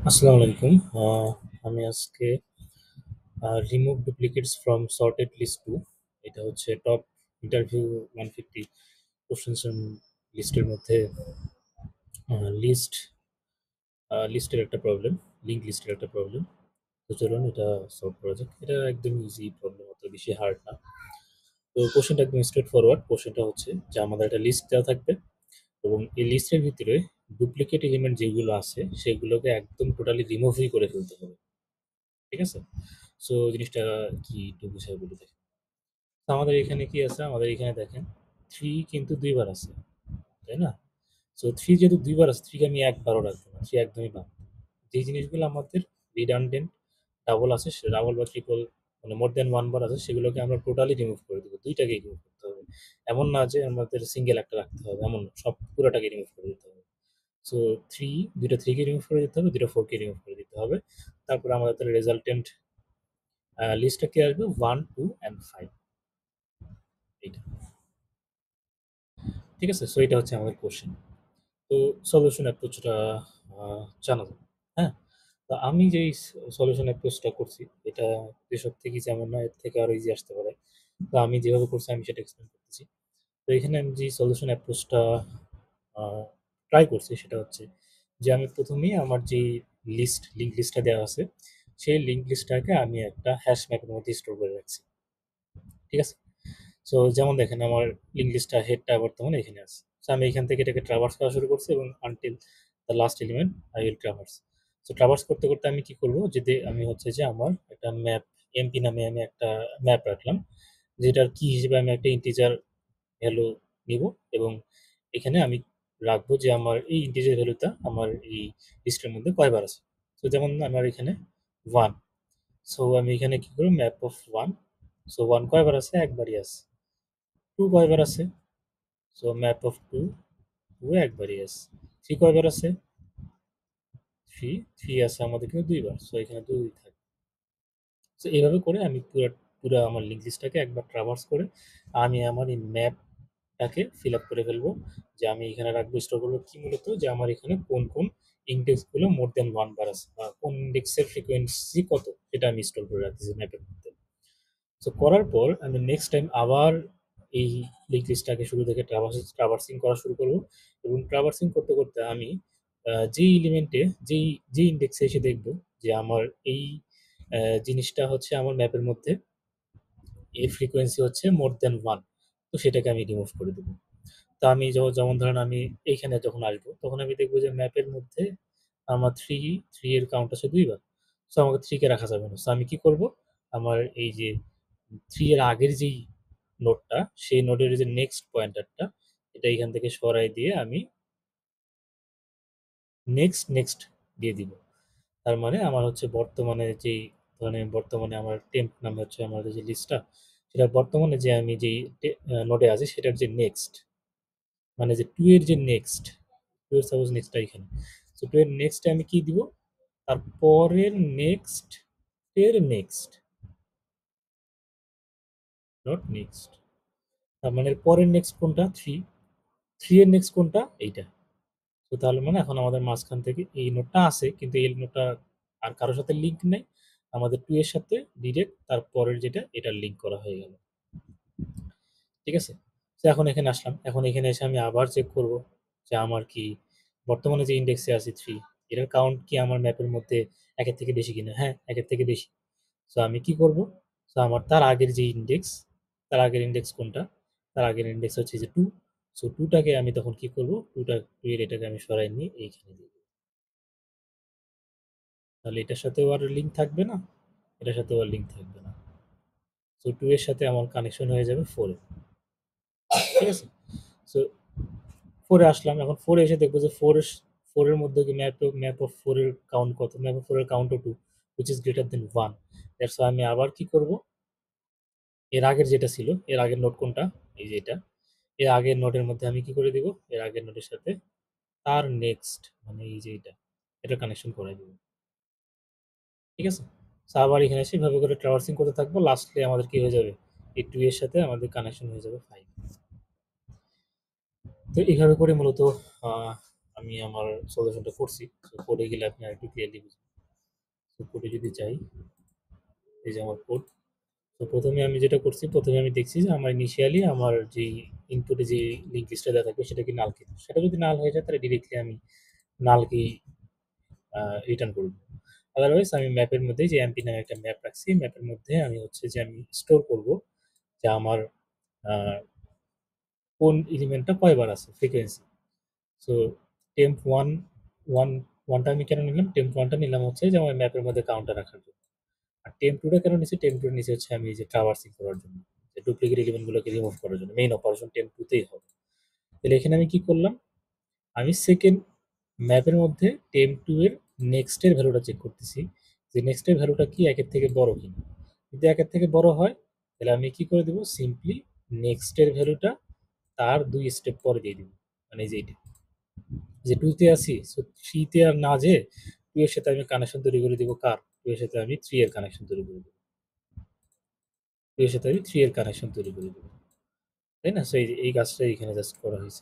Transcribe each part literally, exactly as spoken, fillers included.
আসসালামু আলাইকুম। আ আমি আজকে আ remove duplicates from sorted list two এটা হচ্ছে টপ ইন্টারভিউ একশো পঞ্চাশ কোয়েশ্চেনস এর লিস্টের মধ্যে আ লিস্ট আ লিস্টের একটা প্রবলেম, লিঙ্ক লিস্টের একটা প্রবলেম। তো চলুন এটা সলভ করা যাক। এটা একদম ইজি প্রবলেম, অত বেশি হার্ড না। তো কোয়েশ্চেনটা একদম স্ট্রেইট ফরওয়ার্ড। কোয়েশ্চেনটা হচ্ছে যে আমাদের একটা লিস্ট দেওয়া থাকবে এবং এই লিস্টের ভিতরে ডুপ্লিকেট এলিমেন্ট যেগুলো আছে সেগুলোকে একদম টোটালি রিমুভই করে ফেলতে হবে। ঠিক আছে? সো জিনিসটা কি একটু বুঝায় বলি দেখেন। তো আমাদের এখানে কি আছে? আমাদের এখানে দেখেন তিন কিন্তু দুই বার আছে। তাই না? সো তিন যেহেতু দুই বার আছে, তিন কে আমি একবারও রাখবো না। তিন একদমই বাদ। যে জিনিসগুলো আমাদের redundant ডাবল আছে, সে ডাবল বা ট্রিপল মানে মোর দ্যান এক বার আছে সেগুলোকে আমরা টোটালি রিমুভ করে দিব। দুই টাকেই রিমুভ করতে হবে। এমন না যে আমাদের সিঙ্গেল একটা রাখতে হবে, এমন না। সব পুরাটাকে রিমুভ করে দিতে হবে। সো তিন, দুই টা তিন কে রিমুভ করে দিতে হবে, দুই টা চার কে রিমুভ করে দিতে হবে। তারপরে আমাদের তাহলে রেজাল্টেন্ট আ লিস্টে কি আসবে? এক, দুই অ্যান্ড পাঁচ এইটা। ঠিক আছে? সো এটা হচ্ছে আমাদের কোয়েশ্চেন। তো সলিউশন অ্যাপ্রোচটা আ জানা যাক। হ্যাঁ? তো আমি যেই স সলিউশন অ্যাপ্রোচটা করছি এটা যেসব থেকে যেমন না এর থেকে আরো ইজি আসতে পারে। তো আমি যেভাবে করছি আমি সেটা এক্সপ্লেইন করতেছি। তো এখানে আমি যে সলিউশন অ্যাপ্রোচটা আ ট্রাই করছি সেটা হচ্ছে যে আমি প্রথম এই আমার যেই লিস্ট, লিঙ্ক লিস্টটা দেওয়া আছে, সেই লিঙ্ক লিস্টটাকে আমি একটা হ্যাশ ম্যাপের মধ্যে স্টোর করে রাখছি। ঠিক আছে? সো যেমন দেখেন আমার লিঙ্ক লিস্টটা হেডটা বর্তমানে এখানে আছে। সো আমি এখান থেকে এটাকে ট্রাভার্স করা শুরু করছি এবং until the last element I will traverse. So traverse করতে, করতে আমি কি করব? যদি আমি হচ্ছে যে আমার একটা ম্যাপ এমপি নামে আমি একটা ম্যাপ রাখলাম। যেটার কি হিসেবে আমি একটা ইন্টিজার ভ্যালু নিব এবং এখানে আমি রাখবো যে আমার এই ইন্টিজার ভ্যালুটা আমার এই লিস্টের মধ্যে কয়বার আছে। সো যেমন আমার এখানে এক। সো আমি এখানে কি করব? ম্যাপ অফ এক। সো এক কয়বার আছে? একবারই আছে। দুই কয়বার আছে? সো ম্যাপ অফ দুই, দুই একবারই আছে। তিন কয়বার আছে? তিন, তিন আছে আমাদের কিন্তু দুই বার। সো এখানে দুই থাকবে। সো এভাবে করে আমি পুরা পুরা আমার লিঙ্ক লিস্টটাকে একবার ট্রাভার্স করে আমি আমার এই ম্যাপটাকে ফিল আপ করে ফেলবো। যে আমি এখানে রাখবো, স্টোর করবো কি মূলত যে আমার এখানে কোন, কোন ইনডেক্স গুলো মোর দ্যান এক বার আছে বা কোন ইনডেক্সের ফ্রিকোয়েন্সি কত সেটা আমি স্টোর করে রাখতেছি ম্যাপের মধ্যে। সো করার পর আমি নেক্সট টাইম আবার এই লিঙ্ক লিস্টটাকে শুরু থেকে ট্রাভার্স ট্রাভার্সিং করা শুরু করব এবং ট্রাভার্সিং করতে, করতে আমি আ যেই এলিমেন্টে যেই, যেই ইনডেক্সে এসে দেখব যে আমার এই অ্যা জিনিসটা হচ্ছে আমার ম্যাপের মধ্যে এর ফ্রিকোয়েন্সি হচ্ছে মোর দ্যান এক। তো সেটাকে আমি রিমুভ করে দেব। তো আমি য যেমন ধরেন আমি এইখানে যখন আসবো তখন আমি দেখব যে ম্যাপের মধ্যে আমার তিন, তিন এর কাউন্ট আছে দুই বার। সো আমাকে তিন কে রাখা যাবে না। সো আমি কি করব? আমার এই যে তিন এর আগের যেই নোডটা, সেই নোডের যে নেক্সট পয়েন্টারটা, এটা এখান থেকে সরাই দিয়ে আমি নেক্সট, নেক্সট দিয়ে দিব। তার মানে আমার হচ্ছে বর্তমানে যেই ধরেন বর্তমানে আমার টেম্প নামে হচ্ছে আমাদের যে লিস্টটা, সেটার বর্তমানে যে আমি যেই টে আ নোডে আছি সেটার যে নেক্সট, মানে যে দুই এর যে নেক্সট, দুই এর সাপোজ নেক্সটটা এখানে। সো দুই এর নেক্সট এ আমি কি দিব? তার পরের নেক্সট এর নেক্সট, নট নেক্সট। তার মানে এর পরের নেক্সট কোনটা? তিন। তিন এর নেক্সট কোনটা? এইটা। তো তাহলে মানে এখন আমাদের মাঝখান থেকে এই নোডটা আছে কিন্তু এই নোডটা আর কারো সাথে লিঙ্ক নাই। আমাদের দুই এর সাথে ডিরেক্ট তার পরের যেটা এটা লিঙ্ক করা হয়ে গেল। ঠিক আছে? তো এখন এখানে আসলাম। এখন এখানে এসে আমি আবার চেক করব যে আমার কি বর্তমানে যে ইনডেক্সে আছি তিন এটার কাউন্ট কি আমার ম্যাপের মধ্যে এক এর থেকে বেশি কিনা? হ্যাঁ, এক এর থেকে বেশি। সো আমি কি করব? সো আমার তার আগের যে ইনডেক্স, তার আগের ইনডেক্স কোনটা? তার আগের ইনডেক্স হচ্ছে যে দুই। সো দুই টাকে আমি তখন কি করব? দুই টা দুই এর এটাকে আমি সরায় নিয়ে এইখানে দিব। তাহলে এটার সাথেও আর লিঙ্ক থাকবে না, এটার সাথেও আর লিঙ্ক থাকবে না। সো দুই এর সাথে আমার কানেকশন হয়ে যাবে চার এ। ঠিক আছে? সো চার এ আসলাম। এখন চার এ এসে দেখব যে চার এর চার এর মধ্যে কি ম্যাপ অফ ম্যাপ অফ চার এর কাউন্ট কত? ম্যাপ অফ চার এর কাউন্ট ও দুই which is greater than এক। দ্যাটস ওয়াই আমি আবার কি করব? এর আগের যেটা ছিল, এর আগের নোড কোনটা? এই যে এটা। এর আগের নোডের মধ্যে আমি কি করে দিব? এর আগের নোডের সাথে তার নেক্সট মানে এই যে এটা, এটা কানেকশন করাই দিব। ঠিক আছে? সো আবার এখানে এসে এভাবে করে ট্রাভার্সিং করতে থাকবো। লাস্টলি আমাদের কি হয়ে যাবে? এই দুই এর সাথে আমাদের কানেকশন হয়ে যাবে পাঁচ। তো এভাবে করে মূলত আ আমি আমার সলিউশনটা করছি। সো কোডে গেলে আপনি আরেকটু ক্লিয়ারলি বুঝবেন। সো কোডে যদি যাই, এই যে আমার কোড। তো প্রথমে আমি যেটা করছি, প্রথমে আমি দেখছি যে আমার ইনিশিয়ালি আমার যেই ইনপুটে যে লিঙ্ক লিস্টটা দেওয়া থাকবে সেটা কি নাল কিনা। সেটা যদি নাল হয়ে যায় তাহলে ডিরেক্টলি আমি নালকেই আ রিটার্ন করে দেব। আদারওয়াইজ আমি ম্যাপের মধ্যে যে এমপি নামে একটা ম্যাপ রাখছি, ম্যাপের মধ্যে আমি হচ্ছে যে আমি স্টোর করব যে আমার আ কোন এলিমেন্টটা কয়বার আছে frequency. So temp one, one, one টা আমি কেন নিলাম? টেম্প ওয়ান টা নিলাম হচ্ছে যে আমার ম্যাপের মধ্যে কাউন্টার রাখার জন্য। আর টেম্প টু টা কেন নিছি? টেম্প টু নিছি হচ্ছে আমি যে ট্রাভার্সিং করার জন্য। যে ডুপ্লিকেট এলিমেন্ট গুলোকে রিমুভ করার জন্য। মেইন অপারেশন টেম্প টু তেই হবে। তাহলে এখানে আমি কি করলাম? আমি সেকেন্ড ম্যাপের মধ্যে টেম্প টু এর নেক্সট এর ভ্যালুটা চেক করতেছি। যে নেক্সট এর ভ্যালুটা কি এক এর থেকে বড় কিনা। যদি এক এর থেকে বড় হয়, তাহলে আমি কি করে দেব? সিম্পলি নেক্সট এর ভ্যালুটা তার দুই স্টেপ পরে দিয়ে দিব। মানে এই যে এইটা। যে টু তে আছি, সো থ্রি তে আর না যেয়ে টু এর সাথে আমি কানেকশন তৈরি করে দিব কার? টু এর সাথে আমি থ্রি এর কানেকশন তৈরি করে দিব। টু এর সাথে আমি থ্রি এর কানেকশন তৈরি করে দিব। তাই না? সো এই এই কাজটাই এখানে জাস্ট করা হইছে।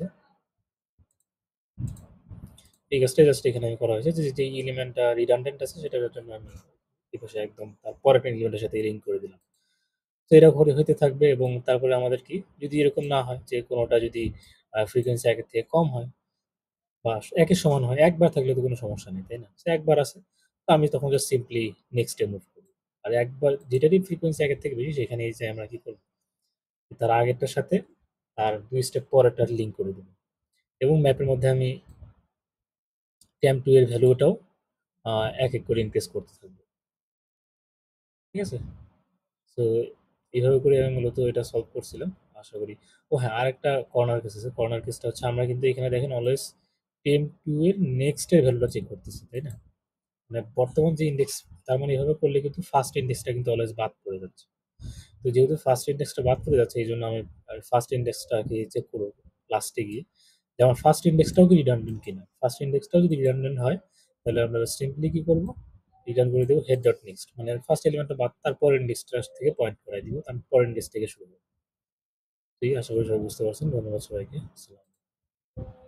এই কাজটাই জাস্ট এখানে আমি করা হয়েছে যে, যে এলিমেন্টটা রিডান্ডেন্ট আছে সেটার জন্য আমি এপাশে একদম তার পরের এলিমেন্টের সাথে লিঙ্ক করে দিলাম। তো এটা ঘরে হইতে থাকবে এবং তারপরে আমাদের কি যদি এরকম না হয় যে কোনটা যদি আ ফ্রিকোয়েন্সি এক এর থেকে কম হয় বা এক এর সমান হয়, একবার থাকলে তো কোনো সমস্যা নেই, তাই না? সো একবার আছে। তো আমি তখন জাস্ট সিম্পলি নেক্সট এ মুভ করব। আর একবার যেটারই ফ্রিকোয়েন্সি এক এর থেকে বেশি সেখানে এসে আমরা কি করব? তার আগেরটার সাথে তার দুই স্টেপ পরেরটার লিঙ্ক করে দেব। এবং ম্যাপের মধ্যে আমি টেম্প টু এর ভ্যালুটাও আ এক, এক করে ইনক্রিজ করতে থাকব। ঠিক আছে? সো এভাবে করে আমি মূলত এটা সলভ করছিলাম। আশা করি ও হ্যাঁ, আরেকটা কর্নার কেস আছে। কর্নার কেসটা হচ্ছে আমরা কিন্তু এখানে দেখেন অলওয়েজ টেম্প টু এর নেক্সট এর ভ্যালুটা চেক করতেছি, তাই না? মানে বর্তমান যে ইনডেক্স তার মানে এভাবে করলে কিন্তু ফার্স্ট ইনডেক্সটা কিন্তু অলওয়েজ বাদ পড়ে যাচ্ছে। তো যেহেতু ফার্স্ট ইনডেক্সটা বাদ পড়ে যাচ্ছে এইজন্য আমি আমি ফার্স্ট ইনডেক্সটাকে চেক করব লাস্টে গিয়ে। যে আমার ফার্স্ট ইনডেক্সটাও কি রিডান্ডেন্ট কিনা। ফার্স্ট ইনডেক্সটাও যদি রিডান্ডেন্ট হয় তাহলে আমরা সিম্পলি কি করব? রিটার্ন করে দেব head dot next মানে ফার্স্ট এলিমেন্টটা বাদ তার পরের ইনডেক্সটা থেকে পয়েন্ট করায় দিব। আমি পরের ইনডেক্স থেকে শুরু করব। জি, আশা করি সবাই বুঝতে পারছেন। ধন্যবাদ সবাইকে। আসসালাম।